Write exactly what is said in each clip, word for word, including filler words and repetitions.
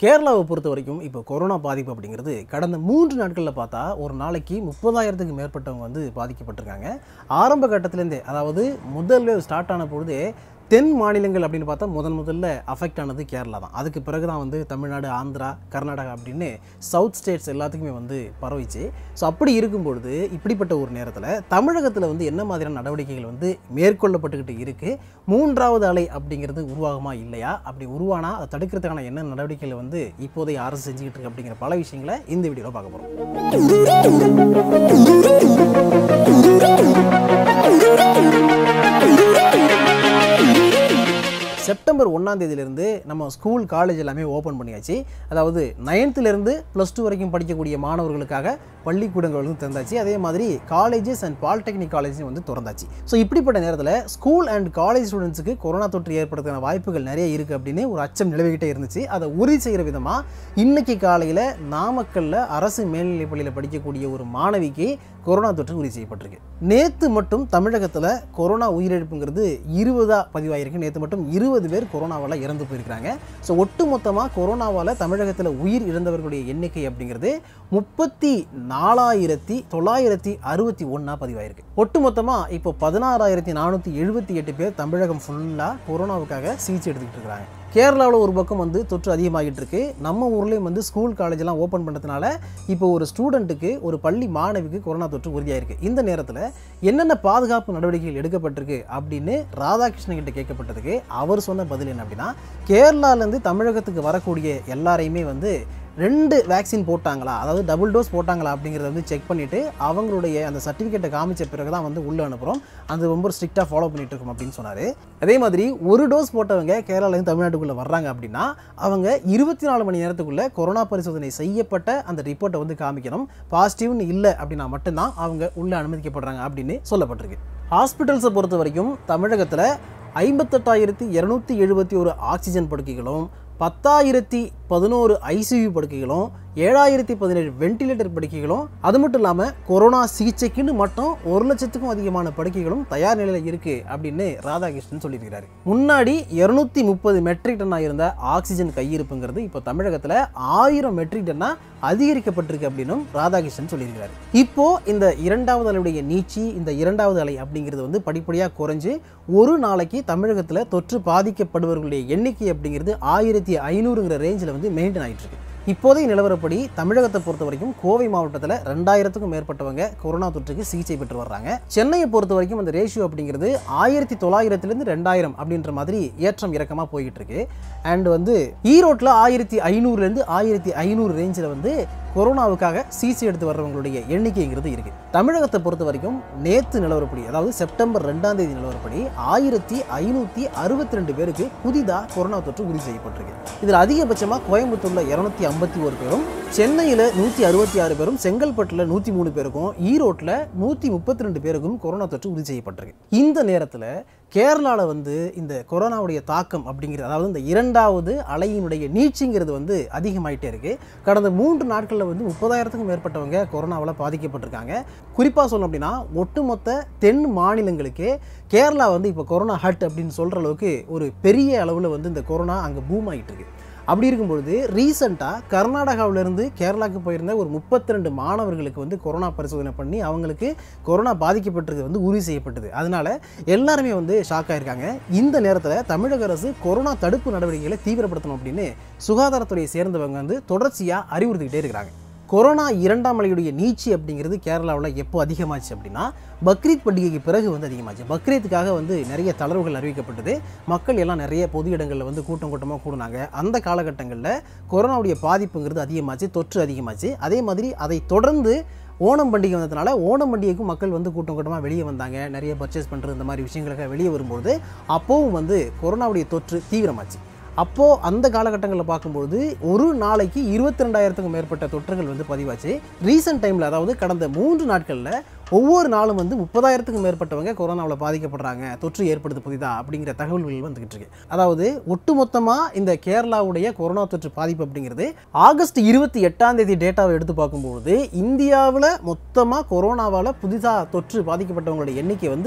கேரளாவை பொறுத்த வரைக்கும் இப்போ கொரோனா பாதிப்பு அப்படிங்கிறது கடந்த மூன்று நாட்களில் பார்த்தா ஒரு நாளைக்கு முப்பதாயிரத்துக்கு மேற்பட்டவங்க வந்து பாதிக்கப்பட்டிருக்காங்க. ஆரம்ப கட்டத்திலேருந்தே, அதாவது முதல் வேவ் ஸ்டார்ட் ஆன பொழுதே தென் மாநிலங்கள் அப்படின்னு பார்த்தா முதன் முதல்ல அஃபெக்ட் ஆனது கேரளா தான். அதுக்கு பிறகு தான் வந்து தமிழ்நாடு, ஆந்திரா, கர்நாடகா அப்படின்னு சவுத் ஸ்டேட்ஸ் எல்லாத்துக்குமே வந்து பரவிச்சு. ஸோ அப்படி இருக்கும்பொழுது இப்படிப்பட்ட ஒரு நேரத்தில் தமிழகத்தில் வந்து என்ன மாதிரியான நடவடிக்கைகள் வந்து மேற்கொள்ளப்பட்டுக்கிட்டு இருக்குது, மூன்றாவது அலை அப்படிங்கிறது உருவாகுமா இல்லையா, அப்படி உருவானா அதை தடுக்கிறதுக்கான என்ன நடவடிக்கைகளை வந்து இப்போதைய அரசு செஞ்சுக்கிட்டு இருக்கு அப்படிங்கிற பல விஷயங்களை இந்த வீடியோவில் பார்க்க போகிறோம். செப்டம்பர் ஒன்றாம் தேதியிலிருந்து நம்ம ஸ்கூல் காலேஜ் எல்லாமே ஓப்பன் பண்ணியாச்சு. அதாவது நைன்த்துலேருந்து ப்ளஸ் டூ வரைக்கும் படிக்கக்கூடிய மாணவர்களுக்காக பள்ளிக்கூடங்கள் வந்து திறந்தாச்சு. அதே மாதிரி காலேஜஸ் அண்ட் பாலிடெக்னிக் காலேஜும் வந்து திறந்தாச்சு. ஸோ இப்படிப்பட்ட நேரத்தில் ஸ்கூல் அண்ட் காலேஜ் ஸ்டூடெண்ட்ஸுக்கு கொரோனா தொற்று ஏற்படுத்துகிற வாய்ப்புகள் நிறைய இருக்குது அப்படின்னு ஒரு அச்சம் நிலவிக்கிட்டே இருந்துச்சு. அதை உறுதி செய்கிற விதமாக இன்னைக்கு காலையில் நாமக்கல்லில் அரசு மேல்நிலைப் பள்ளியில் படிக்கக்கூடிய ஒரு மாணவிக்கு கொரோனா தொற்று உறுதி செய்யப்பட்டிருக்கு. நேற்று மட்டும் தமிழகத்தில் கொரோனா உயிரிழப்புங்கிறது இருபதாக பதிவாயிருக்கு. நேற்று மட்டும் இருபது பேர் கொரோனாவால் இறந்து போயிருக்கிறாங்க. ஸோ ஒட்டுமொத்தமாக கொரோனாவால் தமிழகத்தில் உயிர் இழந்தவர்களுடைய எண்ணிக்கை அப்படிங்கிறது முப்பத்தி நாலாயிரத்தி தொள்ளாயிரத்தி அறுபத்தி ஒன்றா பதிவாயிருக்கு. ஒட்டுமொத்தமாக இப்போ பதினாறாயிரத்தி நானூற்றி எழுபத்தி எட்டு பேர் தமிழகம் ஃபுல்லாக கொரோனாவுக்காக சிகிச்சை எடுத்துக்கிட்டு இருக்கிறாங்க. கேரளாவில் ஒரு பக்கம் வந்து தொற்று அதிகமாகிட்டு இருக்கு. நம்ம ஊர்லேயும் வந்து ஸ்கூல் காலேஜெல்லாம் ஓப்பன் பண்ணுறதுனால இப்போ ஒரு ஸ்டூடெண்ட்டுக்கு, ஒரு பள்ளி மாணவிக்கு கொரோனா தொற்று உறுதியாயிருக்கு. இந்த நேரத்தில் என்னென்ன பாதுகாப்பு நடவடிக்கைகள் எடுக்கப்பட்டிருக்கு அப்படின்னு ராதாகிருஷ்ணன் கிட்ட கேட்கப்பட்டதுக்கு அவர் சொன்ன பதில் என்ன அப்படின்னா, கேரளாலேருந்து தமிழகத்துக்கு வரக்கூடிய எல்லாரையுமே வந்து ரெண்டு வேக்சின் போட்டாங்களா, அதாவது டபுள் டோஸ் போட்டாங்களா அப்படிங்கிறத வந்து செக் பண்ணிவிட்டு அவங்களுடைய அந்த சர்டிஃபிகேட்டை காமிச்ச பிறகு தான் வந்து உள்ளே அனுப்புகிறோம். அது ரொம்ப ஸ்ட்ரிக்டாக ஃபாலோ பண்ணிட்டு இருக்கோம் அப்படின்னு சொன்னார். அதே மாதிரி ஒரு டோஸ் போட்டவங்க கேரளாலேருந்து தமிழ்நாட்டுக்குள்ளே வர்றாங்க அப்படின்னா அவங்க இருபத்தி நாலு மணி நேரத்துக்குள்ளே கொரோனா பரிசோதனை செய்யப்பட்ட அந்த ரிப்போர்ட்டை வந்து காமிக்கணும். பாசிட்டிவ்னு இல்லை அப்படின்னா மட்டும்தான் அவங்க உள்ளே அனுமதிக்கப்படுறாங்க அப்படின்னு சொல்லப்பட்டிருக்கு. ஹாஸ்பிட்டல்ஸை பொறுத்த வரைக்கும் தமிழகத்தில் ஐம்பத்தெட்டாயிரத்தி இரநூத்தி எழுபத்தி ஒரு ஆக்சிஜன் படுக்கைகளும், பத்தாயிரத்தி பதினோரு ஐசியூ படுக்கைகளும், ஏழாயிரத்தி பதினேழு வெண்டிலேட்டர் படுக்கைகளும், அது மட்டும் இல்லாமல் கொரோனா சிகிச்சைக்குன்னு மட்டும் ஒரு லட்சத்துக்கும் அதிகமான படுக்கைகளும் தயார் நிலையில் இருக்குது அப்படின்னு ராதாகிருஷ்ணன் சொல்லியிருக்கிறாரு. முன்னாடி இருநூத்தி முப்பது மெட்ரிக் டன்னாக இருந்த ஆக்சிஜன் கையிருப்புங்கிறது இப்போ தமிழகத்தில் ஆயிரம் மெட்ரிக் டன்னாக அதிகரிக்கப்பட்டிருக்கு அப்படின்னும் ராதாகிருஷ்ணன் சொல்லியிருக்கிறாரு. இப்போ இந்த இரண்டாவது அலையுடைய நீட்சி, இந்த இரண்டாவது அலை அப்படிங்கிறது வந்து படிப்படியாக குறைஞ்சு ஒரு நாளைக்கு தமிழகத்தில் தொற்று பாதிக்கப்படுபவர்களுடைய எண்ணிக்கை அப்படிங்கிறது ஆயிரத்தி ஐநூறுங்கிற ரேஞ்சில் வந்து மெயின்டைன் ஆகிட்டு இருக்கு. இப்போதைய நிலவரப்படி தமிழகத்தை பொறுத்த வரைக்கும் கோவை மாவட்டத்தில் ரெண்டாயிரத்துக்கும் மேற்பட்டவங்க கொரோனா தொற்றுக்கு சிகிச்சை பெற்று வர்றாங்க. சென்னையை பொறுத்த வரைக்கும் அந்த ரேஷியோ அப்படிங்கிறது ஆயிரத்தி தொள்ளாயிரத்துலேருந்து ரெண்டாயிரம் அப்படின்ற மாதிரி ஏற்றம் இறக்கமாக போய்கிட்டு இருக்கு. அண்ட் வந்து ஈரோட்டில் ஆயிரத்தி ஐநூறுலேருந்து ஆயிரத்தி ஐநூறு ரேஞ்சில் வந்து கொரோனாவுக்காக சிகிச்சை எடுத்து வர்றவங்களுடைய எண்ணிக்கைங்கிறது இருக்குது. தமிழகத்தை பொறுத்த வரைக்கும் நேற்று நிலவரப்படி, அதாவது செப்டம்பர் ரெண்டாம் தேதி நிலவரப்படி ஆயிரத்தி ஐநூற்றி அறுபத்தி ரெண்டு பேருக்கு புதிதாக கொரோனா தொற்று உறுதி செய்யப்பட்டிருக்கு. இதில் அதிகபட்சமாக கோயம்புத்தூரில் இரநூத்தி ஐம்பத்தி ஒரு பேரும், சென்னையில் நூற்றி அறுபத்தி ஆறு பேரும், செங்கல்பட்டில் நூற்றி மூணு பேருக்கும், ஈரோட்டில் நூற்றி முப்பத்தி ரெண்டு பேருக்கும் கொரோனா தொற்று உறுதி செய்யப்பட்டிருக்கு. இந்த நேரத்தில் கேரளாவில் வந்து இந்த கொரோனாவுடைய தாக்கம் அப்படிங்கிறது, அதாவது இந்த இரண்டாவது அலையினுடைய நீட்சிங்கிறது வந்து அதிகமாயிட்டே இருக்குது. கடந்த மூன்று நாட்களில் வந்து முப்பதாயிரத்துக்கும் மேற்பட்டவங்க கொரோனாவில் பாதிக்கப்பட்டிருக்காங்க. குறிப்பாக சொல்லணும் அப்படின்னா ஒட்டுமொத்த தென் மாநிலங்களுக்கு கேரளா வந்து இப்போ கொரோனா ஹட் அப்படின்னு சொல்கிற அளவுக்கு ஒரு பெரிய அளவில் வந்து இந்த கொரோனா அங்கே பூம் ஆகிட்டு இருக்கு. அப்படி இருக்கும்பொழுது ரீசெண்டாக கர்நாடகாவிலேருந்து கேரளாவுக்கு போயிருந்த ஒரு முப்பத்தி ரெண்டு மாணவர்களுக்கு வந்து கொரோனா பரிசோதனை பண்ணி அவங்களுக்கு கொரோனா பாதிக்கப்பட்டிருக்கு வந்து உறுதி செய்யப்பட்டது. அதனால எல்லாருமே வந்து ஷாக் ஆகிருக்காங்க. இந்த நேரத்தில் தமிழக அரசு கொரோனா தடுப்பு நடவடிக்கைகளை தீவிரப்படுத்தணும் அப்படின்னு சுகாதாரத்துறையை சேர்ந்தவங்க வந்து தொடர்ச்சியாக அறிவுறுத்திக்கிட்டே இருக்கிறாங்க. கொரோனா இரண்டாம் அலையுடைய நீட்சி அப்படிங்கிறது கேரளாவில் எப்போ அதிகமாச்சு அப்படின்னா பக்ரீத் பண்டிகைக்கு பிறகு வந்து அதிகமாச்சு. பக்ரீத்துக்காக வந்து நிறைய தளர்வுகள் அறிவிக்கப்பட்டது. மக்கள் எல்லாம் நிறைய பொது இடங்களில் வந்து கூட்டம் கூட்டமாக கூடுனாங்க. அந்த காலகட்டங்களில் கொரோனாவுடைய பாதிப்புங்கிறது அதிகமாச்சு, தொற்று அதிகமாச்சு. அதே மாதிரி அதை தொடர்ந்து ஓணம் பண்டிகை வந்ததுனால ஓணம் பண்டிகைக்கும் மக்கள் வந்து கூட்டம் கூட்டமாக வெளியே வந்தாங்க. நிறைய பர்ச்சேஸ் பண்ணுறது இந்த மாதிரி விஷயங்களுக்காக வெளியே வரும்போது அப்போவும் வந்து கொரோனாவுடைய தொற்று தீவிரமாச்சு. அப்போது அந்த காலகட்டங்களில் பார்க்கும்போது ஒரு நாளைக்கு இருபத்தி ரெண்டாயிரத்துக்கும் மேற்பட்ட தொற்றுகள் வந்து பதிவாச்சு. ரீசெண்ட் டைமில், அதாவது கடந்த மூன்று நாட்களில் ஒவ்வொரு நாளும் வந்து முப்பதாயிரத்துக்கும் மேற்பட்டவங்க கொரோனாவில் பாதிக்கப்படுறாங்க, தொற்று ஏற்படுது புதிதாக அப்படிங்கிற தகவல்கள் வந்துகிட்டு இருக்கு. அதாவது ஒட்டுமொத்தமாக இந்த கேரளாவுடைய கொரோனா தொற்று பாதிப்பு அப்படிங்கிறது ஆகஸ்ட் இருபத்தி எட்டாம் தேதி டேட்டாவை எடுத்து பார்க்கும்போது இந்தியாவில் மொத்தமாக கொரோனாவால் புதிதாக தொற்று பாதிக்கப்பட்டவங்களுடைய எண்ணிக்கை வந்து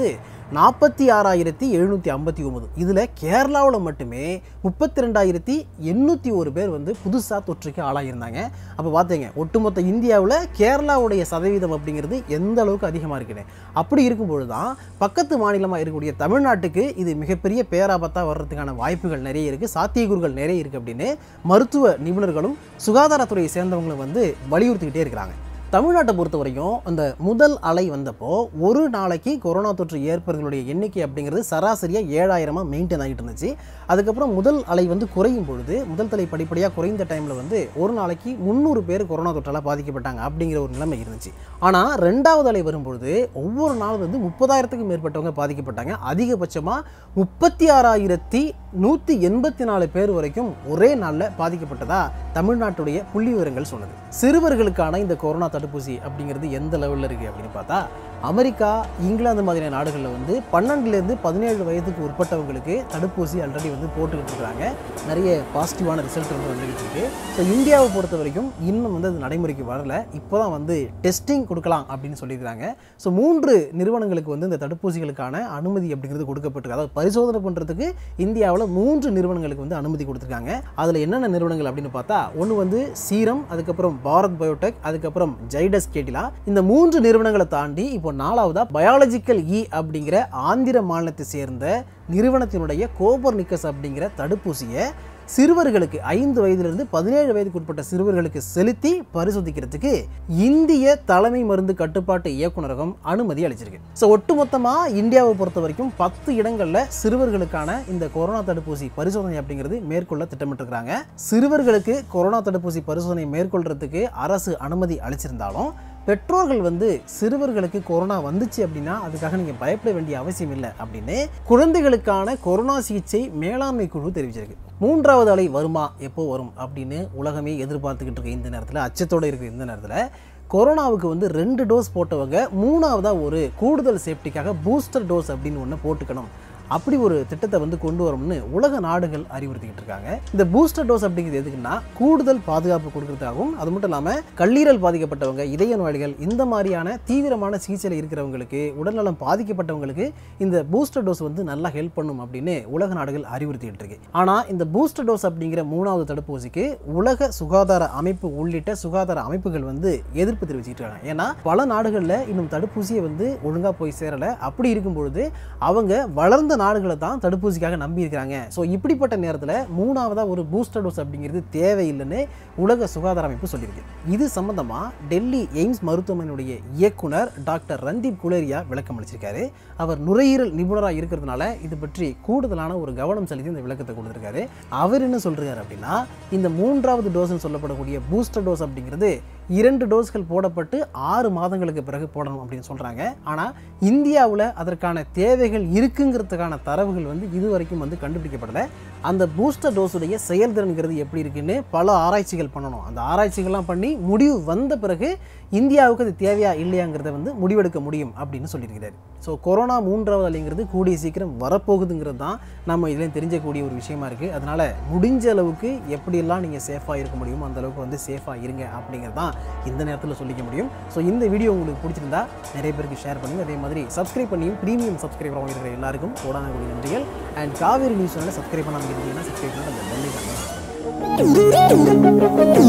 நாற்பத்தி ஆறாயிரத்தி எழுநூற்றி ஐம்பத்தி ஒன்பது. இதில் கேரளாவில் மட்டுமே முப்பத்தி ரெண்டாயிரத்தி எண்ணூற்றி ஒரு பேர் வந்து புதுசாக தொற்றுக்கு ஆளாகியிருந்தாங்க. அப்போ பார்த்தீங்க, ஒட்டுமொத்த இந்தியாவில் கேரளாவுடைய சதவீதம் அப்படிங்கிறது எந்த அளவுக்கு அதிகமாக இருக்குன்னு. அப்படி இருக்கும்பொழுது தான் பக்கத்து மாநிலமாக இருக்கக்கூடிய தமிழ்நாட்டுக்கு இது மிகப்பெரிய பேராபத்தாக வர்றதுக்கான வாய்ப்புகள் நிறைய இருக்குது, சாத்தியக்கூறுகள் நிறைய இருக்குது அப்படின்னு மருத்துவ நிபுணர்களும் சுகாதாரத்துறையை சேர்ந்தவங்களும் வந்து வலியுறுத்திக்கிட்டே இருக்கிறாங்க. தமிழ்நாட்டை பொறுத்த வரைக்கும் அந்த முதல் அலை வந்தப்போ ஒரு நாளைக்கு கொரோனா தொற்று ஏற்பவர்களுடைய எண்ணிக்கை அப்படிங்கிறது சராசரியாக ஏழாயிரமாக மெயின்டைன் ஆகிட்டு இருந்துச்சு. அதுக்கப்புறம் முதல் அலை வந்து குறையும் பொழுது, முதல் தலை படிப்படியாக குறைந்த டைமில் வந்து ஒரு நாளைக்கு முந்நூறு பேர் கொரோனா தொற்றால் பாதிக்கப்பட்டாங்க அப்படிங்கிற ஒரு நிலைமை இருந்துச்சு. ஆனால் ரெண்டாவது அலை வரும்பொழுது ஒவ்வொரு நாளும் வந்து முப்பதாயிரத்துக்கும் மேற்பட்டவங்க பாதிக்கப்பட்டாங்க. அதிகபட்சமாக முப்பத்தி ஆறாயிரத்தி நூற்றி எண்பத்தி நாலு பேர் வரைக்கும் ஒரே நாளில் பாதிக்கப்பட்டதா தமிழ்நாட்டுடைய புள்ளி விவரங்கள் சொன்னது. சிறுவர்களுக்கான இந்த கொரோனா தடுப்பூசி அப்படிங்கிறது எந்த லெவலில் இருக்குது அப்படின்னு பார்த்தா, அமெரிக்கா, இங்கிலாந்து மாதிரியான நாடுகளில் வந்து பன்னெண்டுலேருந்து பதினேழு வயதுக்கு உட்பட்டவங்களுக்கு தடுப்பூசி ஆல்ரெடி வந்து போட்டுக்கிட்டு இருக்கிறாங்க. நிறைய பாசிட்டிவான ரிசல்ட் வந்து வந்துக்கிட்டு இருக்கு. ஸோ இந்தியாவை பொறுத்த வரைக்கும் இன்னும் வந்து அது நடைமுறைக்கு வரல. இப்போ தான் வந்து டெஸ்டிங் கொடுக்கலாம் அப்படின்னு சொல்லியிருக்காங்க. ஸோ மூன்று நிறுவனங்களுக்கு வந்து இந்த தடுப்பூசிகளுக்கான அனுமதி அப்படிங்கிறது கொடுக்கப்பட்டிருக்கு. அதாவது பரிசோதனை பண்ணுறதுக்கு இந்தியாவில் மூன்று நிறுவனங்களுக்கு வந்து அனுமதி கொடுத்துருக்காங்க. அதில் என்னென்ன நிறுவனங்கள் அப்படின்னு பார்த்தா, ஒன்று வந்து சீரம், அதுக்கப்புறம் பாரத் பயோடெக், அதுக்கப்புறம் ஜைடஸ் கேட்டிலா. இந்த மூன்று நிறுவனங்களை தாண்டி இப்போ நாலாவதா பயாலஜிக்கல் இ அப்படிங்கிற ஆந்திர மாநிலத்தை சேர்ந்த நிறுவனத்தினுடைய கோபர்னிக்கஸ் அப்படிங்கிற தடுப்பூசியை சிறுவர்களுக்கு ஐந்து வயதிலிருந்து பதினேழு வயதுக்கு உட்பட்ட சிறுவர்களுக்கு செலுத்தி பரிசோதிக்கிறதுக்கு இந்திய தலைமை மருந்து கட்டுப்பாட்டு இயக்குநரகம் அனுமதி அளிச்சிருக்கு. ஸோ ஒட்டுமொத்தமாக இந்தியாவை பொறுத்த வரைக்கும் பத்து இடங்களில் சிறுவர்களுக்கான இந்த கொரோனா தடுப்பூசி பரிசோதனை அப்படிங்கிறது மேற்கொள்ள திட்டமிட்டிருக்கிறாங்க. சிறுவர்களுக்கு கொரோனா தடுப்பூசி பரிசோதனை மேற்கொள்றதுக்கு அரசு அனுமதி அளிச்சிருந்தாலும் பெற்றோர்கள் வந்து சிறுவர்களுக்கு கொரோனா வந்துச்சு அப்படின்னா அதுக்காக நீங்கள் பயப்பட வேண்டிய அவசியம் இல்லை அப்படின்னு குழந்தைகளுக்கான கொரோனா சிகிச்சை மேலாண்மை குழு தெரிவிச்சிருக்கு. மூன்றாவது அலை வருமா, எப்போ வரும் அப்படின்னு உலகமே எதிர்பார்த்துக்கிட்டு இருக்க இந்த நேரத்தில், அச்சத்தோடு இருக்கிற இந்த நேரத்தில் கொரோனாவுக்கு வந்து ரெண்டு டோஸ் போட்டவங்க மூணாவதாக ஒரு கூடுதல் சேஃப்டிக்காக பூஸ்டர் டோஸ் அப்படின்னு ஒன்று போட்டுக்கணும், அப்படி ஒரு திட்டத்தை வந்து கொண்டு வரும்னு உலக நாடுகள் அறிவுறுத்திக்கிட்டு இருக்காங்க. இந்த பூஸ்டர் டோஸ் அப்படிங்கிறது எதுக்குன்னா கூடுதல் பாதுகாப்பு கொடுக்கறதுக்காகவும், அது மட்டும் இல்லாமல் கல்லீரல் பாதிக்கப்பட்டவங்க, இதய நோயாளிகள், இந்த மாதிரியான தீவிரமான சிகிச்சையில் இருக்கிறவங்களுக்கு, உடல்நலம் பாதிக்கப்பட்டவங்களுக்கு இந்த பூஸ்டர் டோஸ் வந்து நல்லா ஹெல்ப் பண்ணும் அப்படின்னு உலக நாடுகள் அறிவுறுத்திக்கிட்டு இருக்கு. ஆனால் இந்த பூஸ்டர் டோஸ் அப்படிங்கிற மூணாவது தடுப்பூசிக்கு உலக சுகாதார அமைப்பு உள்ளிட்ட சுகாதார அமைப்புகள் வந்து எதிர்ப்பு தெரிவிச்சுட்டு இருக்காங்க. ஏன்னா பல நாடுகளில் இன்னும் தடுப்பூசியை வந்து ஒழுங்காக போய் சேரலை. அப்படி இருக்கும் பொழுது அவங்க வளர்ந்த நாடுகளை தான் தடுப்பூசிக்காக நம்பி இருக்கிறாங்க. ஸோ இப்படிப்பட்ட நேரத்தில் மூணாவதாக ஒரு பூஸ்டர் டோஸ் அப்படிங்கிறது தேவையில்லைன்னு உலக சுகாதார அமைப்பு சொல்லியிருக்கு. இது சம்பந்தமாக டெல்லி எய்ம்ஸ் மருத்துவமனையுடைய இயக்குனர் டாக்டர் ரந்தீப் குலேரியா விளக்கம் அளிச்சிருக்காரு. அவர் நுரையீரல் நிபுணராக இருக்கிறதுனால இது பற்றி கூடுதலான ஒரு கவனம் செலுத்தி இந்த விளக்கத்தை கொடுத்துருக்காரு. அவர் என்ன சொல்றாரு அப்படின்னா, இந்த மூன்றாவது டோஸ்ன்னு சொல்லப்படக்கூடிய பூஸ்டர் டோஸ் அப்படிங்கிறது இரண்டு டோஸ்கள் போடப்பட்டு ஆறு மாதங்களுக்கு பிறகு போடணும் அப்படின்னு சொல்கிறாங்க. ஆனால் இந்தியாவில் அதற்கான தேவைகள் இருக்குங்கிறதுக்கான தரவுகள் வந்து இதுவரைக்கும் வந்து கண்டுபிடிக்கப்படலை. அந்த பூஸ்டர் டோஸுடைய செயல்திறன்கிறது எப்படி இருக்குன்னு பல ஆராய்ச்சிகள் பண்ணணும். அந்த ஆராய்ச்சிகள்லாம் பண்ணி முடிவு வந்த பிறகு இந்தியாவுக்கு அது தேவையா இல்லையாங்கிறத வந்து முடிவெடுக்க முடியும் அப்படின்னு சொல்லியிருக்கிறார். ஸோ கொரோனா மூன்றாவது அலைங்கிறது கூடிய சீக்கிரம் வரப்போகுதுங்கிறது தான் நம்ம இதில் தெரிஞ்சக்கூடிய ஒரு விஷயமா இருக்குது. அதனால் முடிஞ்ச அளவுக்கு எப்படியெல்லாம் நீங்கள் சேஃபாக இருக்க முடியுமோ அந்த அளவுக்கு வந்து சேஃபாக இருங்க அப்படிங்கிறது தான் இந்த நேரத்தில் சொல்லிக்க முடியும். ஸோ இந்த வீடியோ உங்களுக்கு பிடிச்சிருந்தா நிறைய பேருக்கு ஷேர் பண்ணுங்கள். அதே மாதிரி சப்ஸ்கிரைப் பண்ணியும் ப்ரீமியம் சப்ஸ்கிரைபராக இருக்கிற எல்லாருக்கும் கோடான கோடி நன்றிகள். அண்ட் காவேரி நியூஸ் சேனலை சப்ஸ்கிரைப் பண்ணாமல் இருந்தீங்கன்னா சப்ஸ்கிரைப் பண்ணி அந்த பெல்லை